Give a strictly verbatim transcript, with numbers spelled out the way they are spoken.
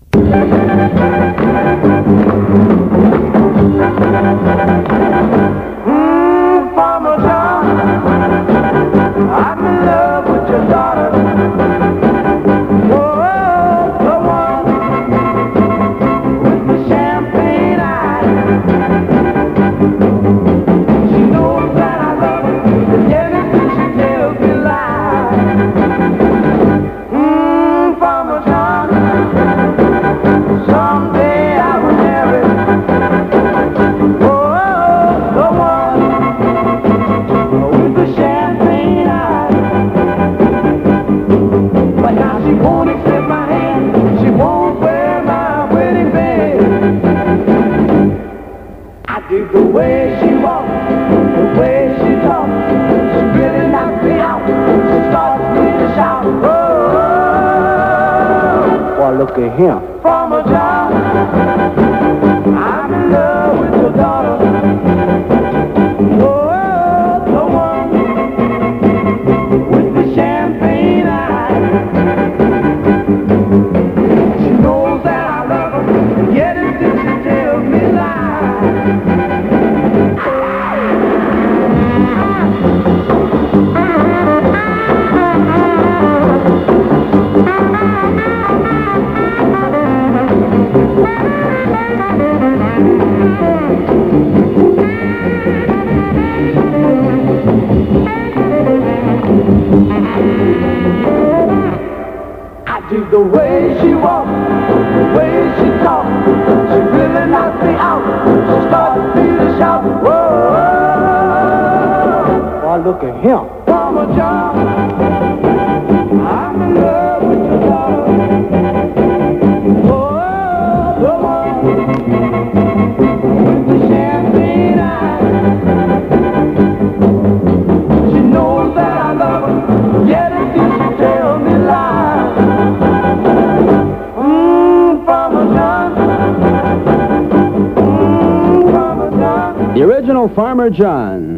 Mm, Farmer John, I'm in love with your daughter. Oh, the one with the champagne eyes. She knows that I love her, and everything she tells me lies. Mm, Farmer John, someday I will marry. Oh, the one with the champagne eyes. But now she won't accept my hand, she won't wear my wedding band. I dig the way she walks, the way she talks. She really knocks me out. She starts me to shout. Oh, Well, look at him. Farmer John, I'm in love with your daughter. Oh, the one with the champagne eyes. She knows that I love her, and yet it's still she tells me lies. I dig the way she walks, the way she talks. She really knocks me out. She starts me to shout. Whoa, Well, look at him. Farmer John, I'm in love with your daughter. Oh, the one with the champagne eyes. She knows that I love her, yet it still she tells me lies. Mmm, Farmer John. Mmm, Farmer John. The original Farmer John.